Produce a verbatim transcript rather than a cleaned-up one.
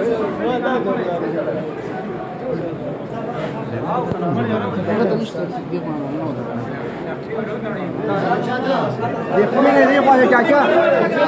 你后面的人话就加钱。